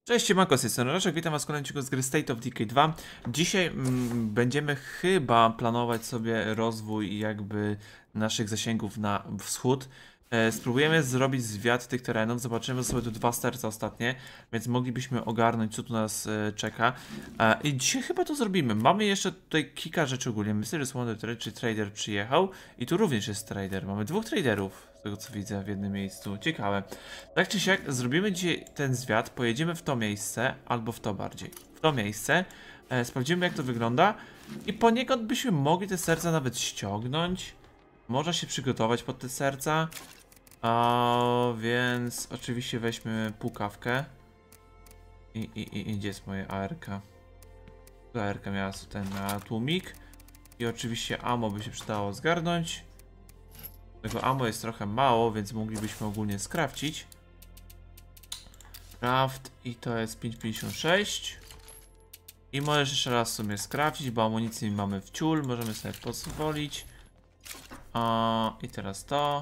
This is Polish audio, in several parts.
Cześć, siemanko, z tej strony Roszek, witam was w kolejnym odcinku z gry State of Decay 2. Dzisiaj będziemy chyba planować sobie rozwój jakby naszych zasięgów na wschód. Spróbujemy zrobić zwiat tych terenów, zobaczymy sobie tu dwa serca ostatnie, więc moglibyśmy ogarnąć, co tu nas czeka. I dzisiaj chyba to zrobimy. Mamy jeszcze tutaj kilka rzeczy ogólnie. Mysterious Wonder Trade, czy trader przyjechał i tu również jest trader. Mamy dwóch traderów, z tego co widzę, w jednym miejscu. Ciekawe. Tak czy siak, zrobimy dzisiaj ten zwiat, pojedziemy w to miejsce, albo w to bardziej. W to miejsce, sprawdzimy jak to wygląda i poniekąd byśmy mogli te serca nawet ściągnąć. Można się przygotować pod te serca. Więc oczywiście weźmy pukawkę. I gdzie jest moje ARK? Tu ARK miała ten tłumik. I oczywiście ammo by się przydało zgarnąć. Tego ammo jest trochę mało, więc moglibyśmy ogólnie skrafcić. Craft i to jest 5,56. I możesz jeszcze raz w sumie skrafcić, bo amunicji mamy w ciul, możemy sobie pozwolić. I teraz to.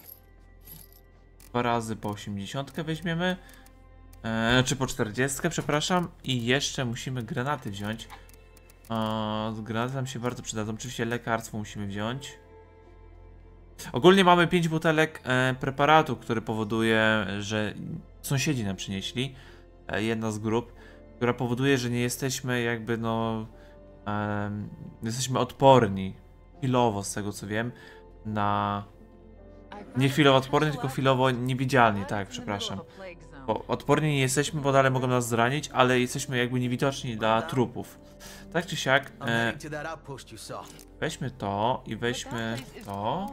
2 razy po 80 weźmiemy. Czy po 40, przepraszam. I jeszcze musimy granaty wziąć. Granaty nam się bardzo przydadzą. Oczywiście lekarstwo musimy wziąć. Ogólnie mamy 5 butelek preparatu, który powoduje, że sąsiedzi nam przynieśli. Jedna z grup, która powoduje, że nie jesteśmy jakby jesteśmy odporni chwilowo, z tego co wiem, na... Nie chwilowo odporni, tylko chwilowo niewidzialni, tak, przepraszam. Bo odporni nie jesteśmy, bo dalej mogą nas zranić, ale jesteśmy jakby niewidoczni dla trupów. Tak czy siak, weźmy to i weźmy to.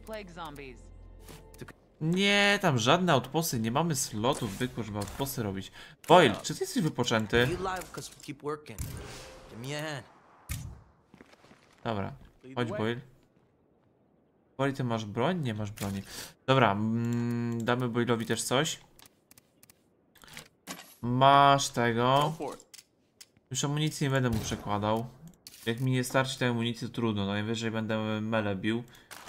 Nie, tam żadne outposty, nie mamy slotów zwykłych, żeby outposty robić. Boyle, czy ty jesteś wypoczęty? Dobra, chodź Boyle. Boyle, ty masz broń? Nie masz broni. Dobra, damy Boyle'owi też coś. Masz tego. Już amunicji nie będę mu przekładał. Jak mi nie starczy tej amunicji, to trudno. Najwyżej będę mele bił.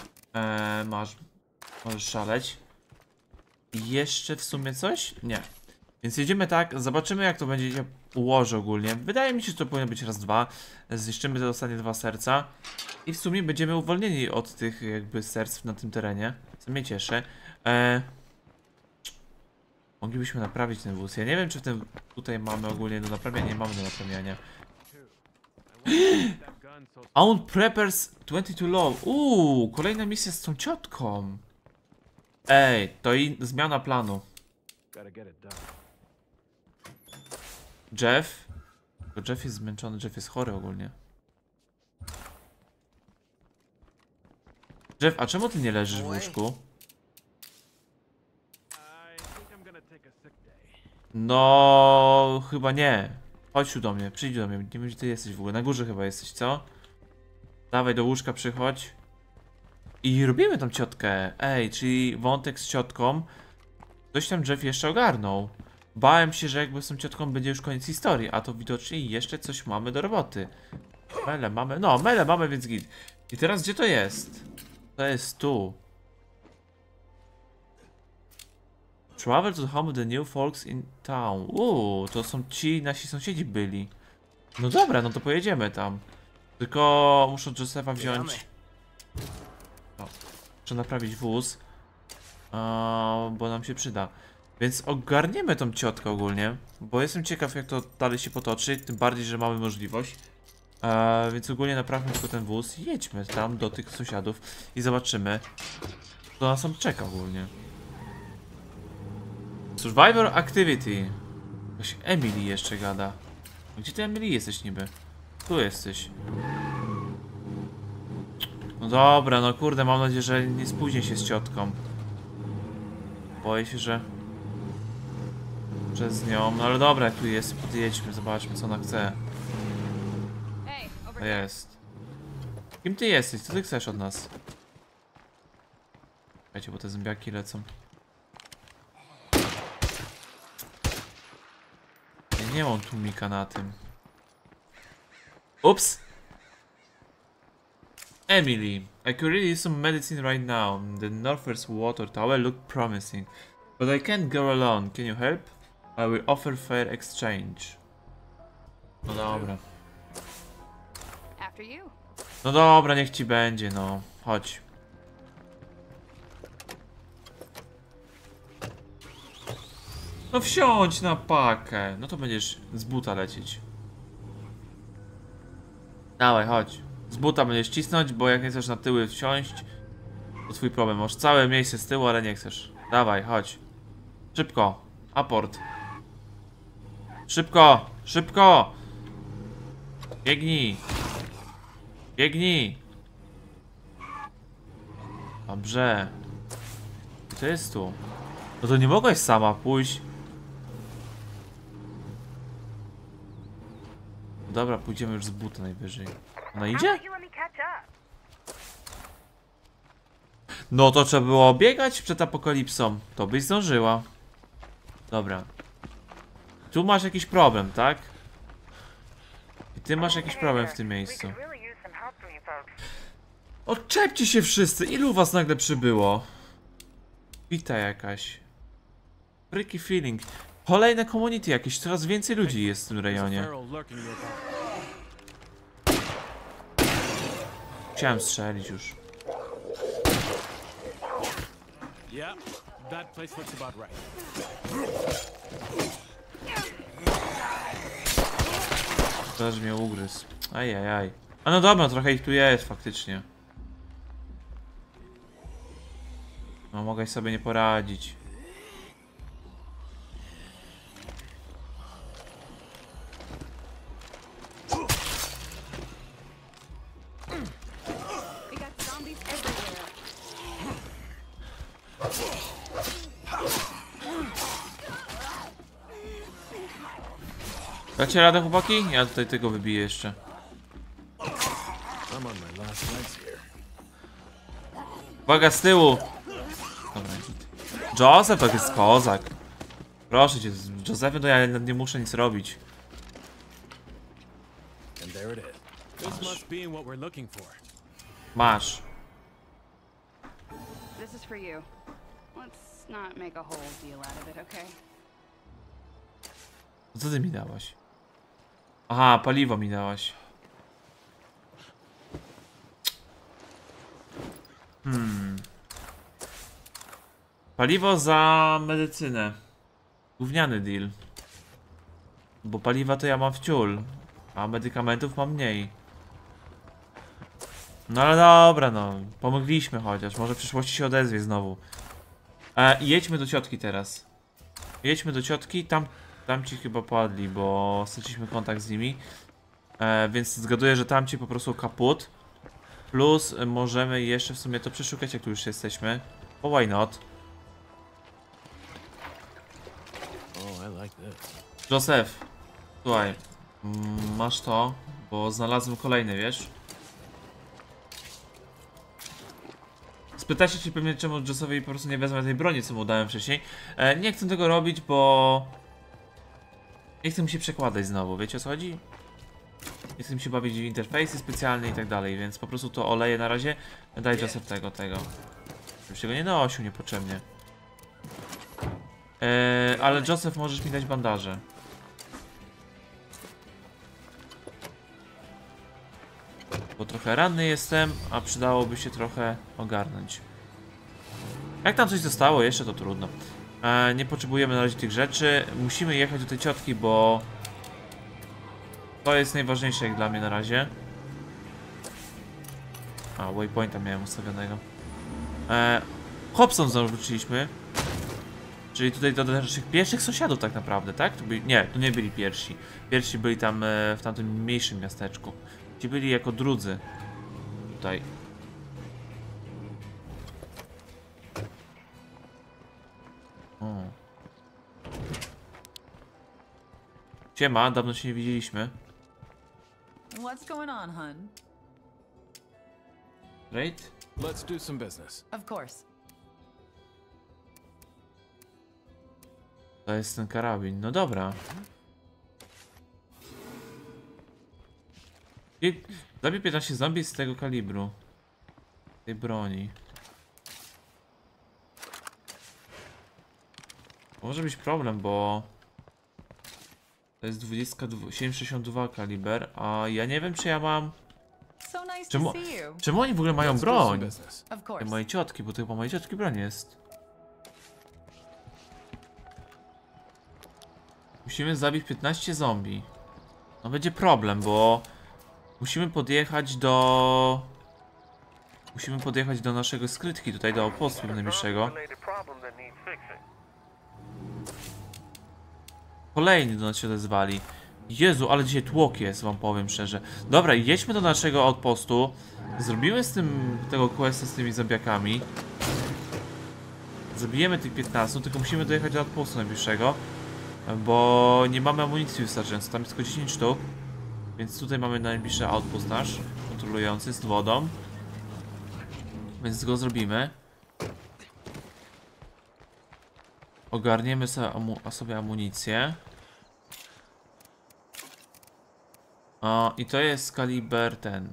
Możesz szaleć. I jeszcze w sumie coś? Nie. Więc jedziemy tak, zobaczymy jak to będzie się ułoży ogólnie. Wydaje mi się, że to powinno być raz dwa. Zniszczymy te ostatnie dwa serca. I w sumie będziemy uwolnieni od tych jakby serc na tym terenie. Co mnie cieszy. Moglibyśmy naprawić ten wóz. Ja nie wiem, czy w tym tutaj mamy ogólnie do naprawiania. Nie mamy do naprawiania. Own Preppers 22 Low. Kolejna misja z tą ciotką. Ej, to i zmiana planu. Jeff? Bo Jeff jest zmęczony, Jeff jest chory ogólnie. Jeff, a czemu ty nie leżysz w łóżku? No, chyba nie. Chodź tu do mnie, przyjdź do mnie. Nie wiem, gdzie ty jesteś w ogóle. Na górze chyba jesteś, co? Dawaj do łóżka, przychodź. I robimy tą ciotkę. Ej, czyli wątek z ciotką. Coś tam Jeff jeszcze ogarnął. Bałem się, że jakby z tą ciotką będzie już koniec historii, a to widocznie jeszcze coś mamy do roboty. Mele mamy, no mele mamy, więc git. I teraz gdzie to jest? To jest tu. Travel to the home of the new folks in town. To są ci nasi sąsiedzi byli. No dobra, no to pojedziemy tam. Tylko muszę Josepha wziąć. Muszę naprawić wóz. Bo nam się przyda. Więc ogarniemy tą ciotkę ogólnie. Bo jestem ciekaw jak to dalej się potoczy. Tym bardziej, że mamy możliwość. Więc ogólnie naprawmy tylko ten wóz. Jedźmy tam do tych sąsiadów. I zobaczymy, co nas tam czeka ogólnie. Survivor Activity. Jakaś Emily jeszcze gada. Gdzie ty Emily jesteś niby? Tu jesteś. No dobra, no kurde, mam nadzieję, że nie spóźnię się z ciotką. Boję się, że przez nią, no ale dobra, jak tu jest, podjedźmy, zobaczmy co ona chce. To jest. Kim ty jesteś? Co ty chcesz od nas? Słuchajcie, bo te zębiaki lecą. Ja nie mam tłumika na tym. Ups! Emily, I could really use some medicine right now. The Northwest Water Tower looked promising. But I can't go alone. Can you help? I will offer fair exchange. No dobra. After you. No dobra, niech ci będzie, no. Chodź. No wsiądź na pakę. No to będziesz z buta lecieć. Dawaj, chodź. Z buta będziesz cisnąć, bo jak nie chcesz na tyły wsiąść, to twój problem. Masz całe miejsce z tyłu, ale nie chcesz. Dawaj, chodź. Szybko. Aport. Szybko! Szybko! Biegnij! Biegnij! Dobrze. Co jest tu? No to nie mogłaś sama pójść. Dobra, pójdziemy już z buta najwyżej. Ona idzie? No to trzeba było biegać przed apokalipsą. To byś zdążyła. Dobra. Tu masz jakiś problem, tak? I ty masz jakiś problem w tym miejscu. Odczepcie się wszyscy! Ilu was nagle przybyło? Wita jakaś. Freaky feeling. Kolejne community jakieś. Coraz więcej ludzi jest w tym rejonie. Chciałem strzelić już. Teraz mnie ugryzł. Ajajaj. A no dobra, trochę ich tu jest faktycznie. No mogę sobie nie poradzić. We got zombies everywhere. Dacie radę, chłopaki? Ja tutaj tego wybiję jeszcze. Uwaga, z tyłu! Dobra, git. Joseph to jest kozak. Proszę cię, z Josephem to ja nie muszę nic robić. Masz. This is for you. Let's not make a whole deal out of it, okay? Co ty mi dałaś? Aha, paliwo mi dałaś. Paliwo za medycynę. Gówniany deal. Bo paliwa to ja mam wciul, a medykamentów mam mniej. No ale dobra, no. Pomogliśmy chociaż. Może w przyszłości się odezwie znowu. Jedźmy do ciotki teraz. Jedźmy do ciotki. Tamci chyba padli, bo straciliśmy kontakt z nimi. Więc zgaduję, że tamci po prostu kaput. Plus możemy jeszcze w sumie to przeszukać, jak tu już jesteśmy. Bo why not? Joseph, słuchaj, masz to, bo znalazłem kolejny, wiesz? Spytacie się pewnie, czemu Josephowi po prostu nie wezmę tej broni, co mu dałem wcześniej. Nie chcę tego robić, bo... nie chcę mi się przekładać znowu, wiecie o co chodzi? Nie chcę mi się bawić w interfejsy specjalne i tak dalej, więc po prostu to oleję na razie. Daj Joseph tego. Żebyś tego nie nosił niepotrzebnie. Ale Joseph, możesz mi dać bandaże. Bo trochę ranny jestem, a przydałoby się trochę ogarnąć. Jak tam coś zostało jeszcze, to trudno. Nie potrzebujemy na razie tych rzeczy. Musimy jechać do tej ciotki, bo... to jest najważniejsze jak dla mnie na razie. A, waypointa miałem ustawionego. Hobson znowu wróciliśmy. Czyli tutaj do naszych pierwszych sąsiadów tak naprawdę, tak? Nie, to nie byli pierwsi. Pierwsi byli tam w tamtym mniejszym miasteczku. Ci byli jako drudzy. Tutaj. O. Siema, dawno się nie widzieliśmy. What's going on, hun? Right? Let's do some business. Of course. To jest ten karabin. No dobra. I zabij 15 zombie z tego kalibru. Tej broni. Może być problem, bo... To jest 7,62 kaliber, a ja nie wiem czy ja mam... So nice Czemu, to see you. czemu oni w ogóle mają broń? Of Te course. moje ciotki, bo to chyba mojej ciotki broń jest. Musimy zabić 15 zombie. No będzie problem, bo... Musimy podjechać do... Musimy podjechać do naszego skrytki, tutaj do opostu najbliższego. Kolejni do nas się odezwali. Jezu, ale dzisiaj tłok jest, wam powiem szczerze. Dobra, jedźmy do naszego outpostu. Zrobimy z tym tego questa z tymi zombiakami. Zabijemy tych 15, tylko musimy dojechać do outpostu najbliższego. Bo nie mamy amunicji wystarczająco, tam jest tylko 10 sztuk. Więc tutaj mamy najbliższy outpost nasz, kontrolujący z wodą. Więc go zrobimy. Ogarniemy sobie amunicję. I to jest kaliber ten.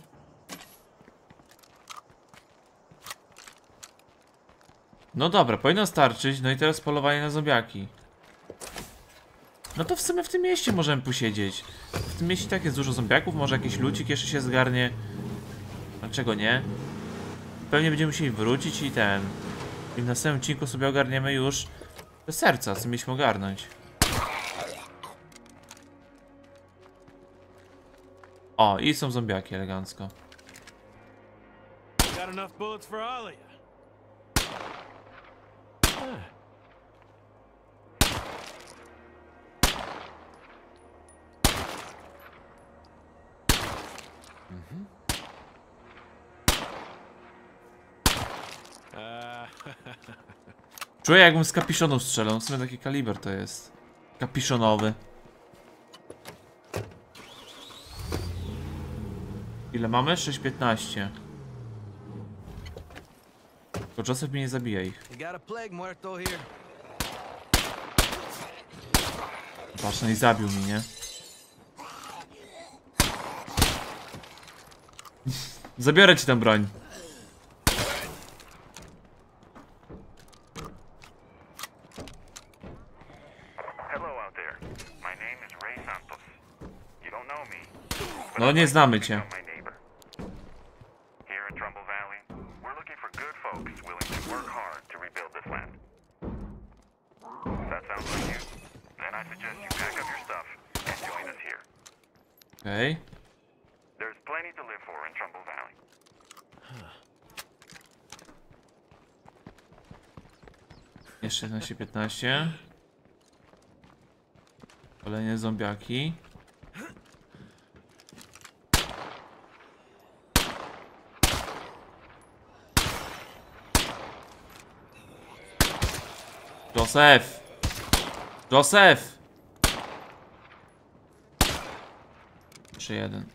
No dobra, powinno starczyć. No i teraz polowanie na zombiaki. No to w sumie w tym mieście możemy posiedzieć. W tym mieście tak jest dużo zombiaków, może jakiś lucik jeszcze się zgarnie. Dlaczego nie? Pewnie będziemy musieli wrócić i ten. I w następnym odcinku sobie ogarniemy już te serca, co mieliśmy ogarnąć. O, i są zombiaki elegancko. Got enough bullets for all of you. Czuję jakbym z kapiszonu strzelał, w sumie taki kaliber to jest. Kapiszonowy. Ile mamy? 6,15. Tylko Joseph mnie nie zabija ich. Patrz, no i zabił mnie, nie? Zabiorę ci tę broń. No nie znamy cię. Okej. Jeszcze 11-15. Kolejne zombiaki. Joseph! Joseph! Jeszcze jeden.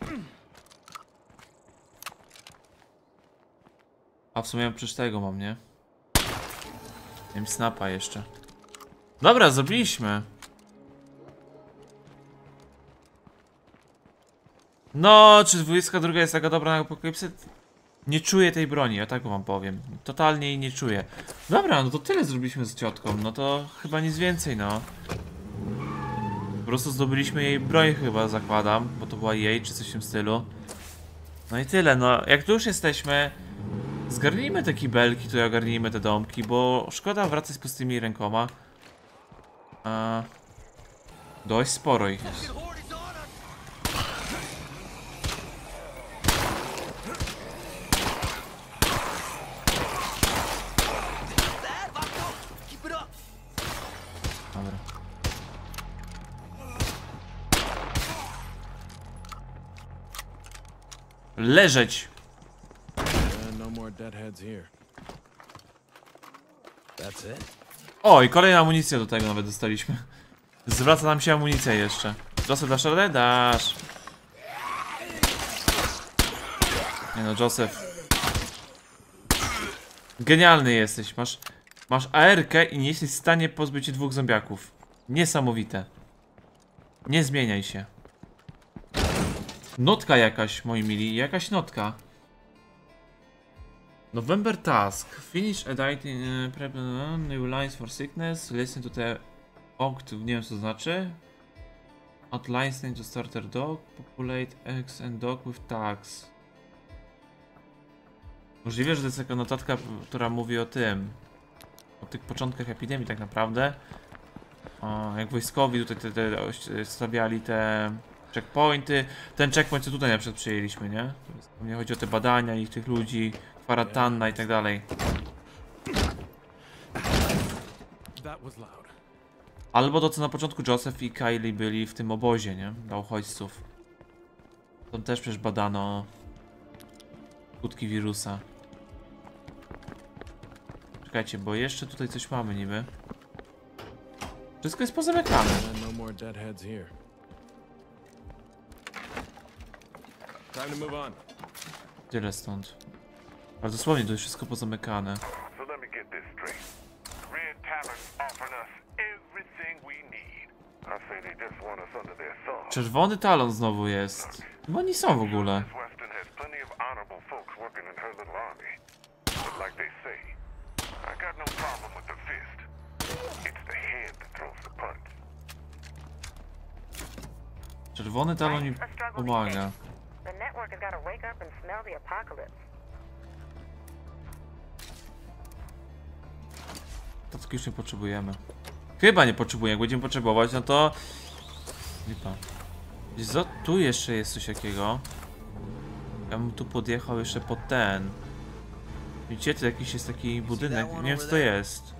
A w sumie przecież tego mam, nie? Wiem, snapa jeszcze. Dobra, zrobiliśmy. No, czy 22 jest taka dobra na apokalipsę? Nie czuję tej broni, ja tak wam powiem. Totalnie jej nie czuję. Dobra, no to tyle zrobiliśmy z ciotką. No to chyba nic więcej, no. Po prostu zdobyliśmy jej broń chyba, zakładam. Bo to była jej, czy coś w tym stylu. No i tyle, no. Jak tu już jesteśmy, zgarnijmy te kibelki, tutaj ogarnijmy te domki, bo szkoda wracać z pustymi rękoma. Dość sporo ich jest. Dobra. Leżeć! No more deadheads here. That's it? O, i kolejna amunicja do tego nawet dostaliśmy. Zwraca nam się amunicja jeszcze. Joseph, dasz radę? Dasz. Nie no, Joseph. Genialny jesteś. Masz AR-kę i nie jesteś w stanie pozbyć się 2 zombiaków. Niesamowite. Nie zmieniaj się. Notka jakaś, moi mili. Jakaś notka. November task. Finish editing new lines for sickness. Listen to the oct. Nie wiem co to znaczy. Outlines name to starter dog. Populate eggs and dog with tags. Możliwe, że to jest taka notatka, która mówi o tym. O tych początkach epidemii tak naprawdę. O, jak wojskowi tutaj stawiali te checkpointy. Ten checkpoint co tutaj na przykład przyjęliśmy, nie? Mnie chodzi o te badania i tych ludzi, kwarantanna i tak dalej. That was loud. Albo to co na początku Joseph i Kylie byli w tym obozie, nie? Dla uchodźców. Tam też przecież badano skutki wirusa. Czekajcie, bo jeszcze tutaj coś mamy niby. Wszystko jest pozamykane. No more deadheads here. Time to move on. Tyle stąd. Ale dosłownie to jest wszystko pozamykane. So let me get this straight. Red Talon's offering us everything we need. I say they just want us under their thumb. Czerwony talon znowu jest. Bo oni są w ogóle. This Weston has plenty of honorable folks working in her little army. But like they say, I got no problem with the fist. It's the head that throws the punch. Czerwony talon mi pomaga. The network has got to wake up and smell the apocalypse. To już nie potrzebujemy. Chyba nie potrzebujemy. Jak będziemy potrzebować, no to... Lipa. Tu jeszcze jest coś takiego. Ja bym tu podjechał jeszcze pod ten. Widzicie, tu jakiś jest taki budynek. Nie wiem co to jest.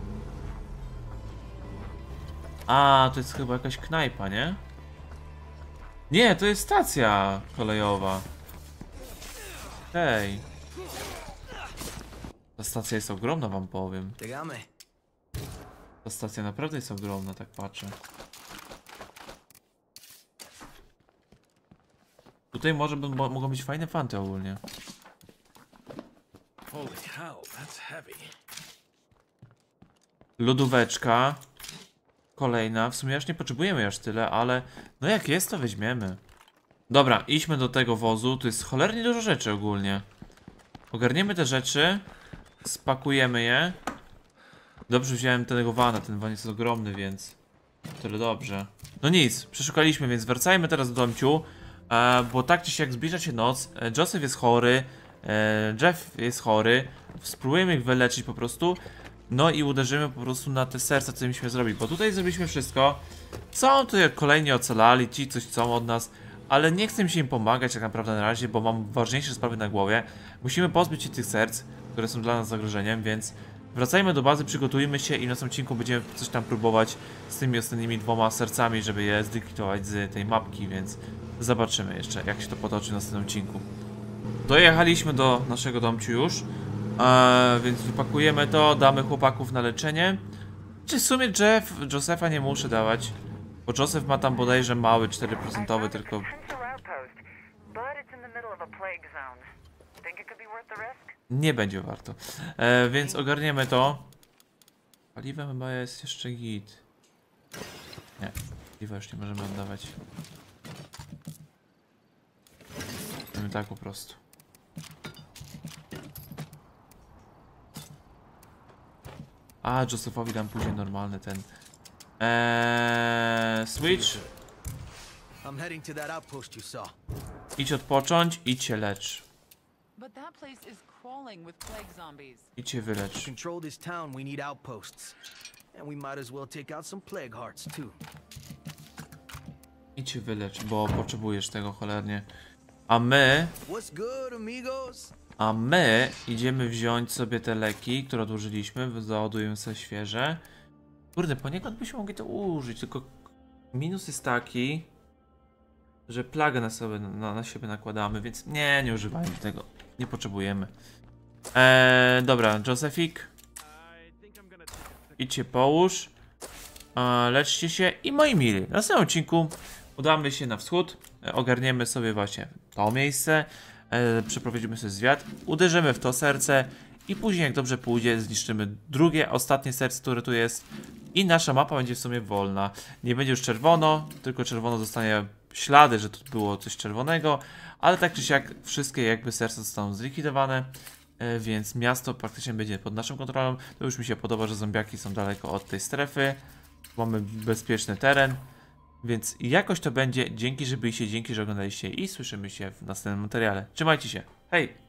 A, to jest chyba jakaś knajpa, nie? Nie, to jest stacja kolejowa. Hej. Ta stacja jest ogromna, wam powiem. Ta stacja naprawdę jest ogromna, tak patrzę. Tutaj mogą być fajne fanty ogólnie. Holy hell, that's heavy. Lodóweczka. Kolejna. W sumie aż nie potrzebujemy aż tyle, ale no jak jest, to weźmiemy. Dobra, idźmy do tego wozu. Tu jest cholernie dużo rzeczy ogólnie. Ogarniemy te rzeczy. Spakujemy je. Dobrze wziąłem tego vana. Ten van jest ogromny, więc tyle dobrze. No nic, przeszukaliśmy, więc wracajmy teraz do domciu. Bo tak czy siak zbliża się noc. Joseph jest chory. Jeff jest chory. Spróbujemy ich wyleczyć po prostu. No i uderzymy po prostu na te serca, co mieliśmy zrobić. Bo tutaj zrobiliśmy wszystko. Są tutaj kolejni ocalali, ci coś chcą od nas. Ale nie chcę mi się im pomagać tak naprawdę na razie, bo mam ważniejsze sprawy na głowie. Musimy pozbyć się tych serc, które są dla nas zagrożeniem, więc wracajmy do bazy, przygotujmy się i w następnym odcinku będziemy coś tam próbować z tymi ostatnimi 2 sercami, żeby je zlikwidować z tej mapki, więc zobaczymy jeszcze, jak się to potoczy w następnym odcinku. Dojechaliśmy do naszego domciu już, więc wypakujemy to, damy chłopaków na leczenie. Czy w sumie Josepha nie muszę dawać, bo Joseph ma tam bodajże mały 4% tylko. Nie będzie warto. Więc ogarniemy to. Paliwem chyba jest jeszcze git. Nie, paliwa już nie możemy oddawać. Mamy tak po prostu. A, Josephowi dam później normalny ten. Switch. I'm heading to that outpost you saw. Idź odpocząć, idź się lecz. But that place is crawling with plague zombies. Idź się wylecz. To control this town, we need outposts. And we might as well take out some plague hearts too. Idź się wylecz, bo potrzebujesz tego cholernie. A my What's good, amigos? idziemy wziąć sobie te leki, które odłożyliśmy, załadujemy sobie świeże. Kurde, poniekąd byśmy mogli to użyć, tylko minus jest taki, że plagę na siebie nakładamy, więc nie używajmy tego. Nie potrzebujemy. Dobra, Josephik. Idź się połóż. Leczcie się i moi mili. W następnym odcinku udamy się na wschód. Ogarniemy sobie właśnie to miejsce. Przeprowadzimy sobie zwiat. Uderzymy w to serce. I później jak dobrze pójdzie, zniszczymy drugie, ostatnie serce, które tu jest. I nasza mapa będzie w sumie wolna. Nie będzie już czerwono, tylko czerwono zostanie ślady, że tu było coś czerwonego. Ale tak czy siak wszystkie jakby serca zostaną zlikwidowane. Więc miasto praktycznie będzie pod naszą kontrolą. To już mi się podoba, że zombiaki są daleko od tej strefy. Mamy bezpieczny teren. Więc jakoś to będzie. Dzięki, że byliście, dzięki, że oglądaliście i słyszymy się w następnym materiale. Trzymajcie się. Hej!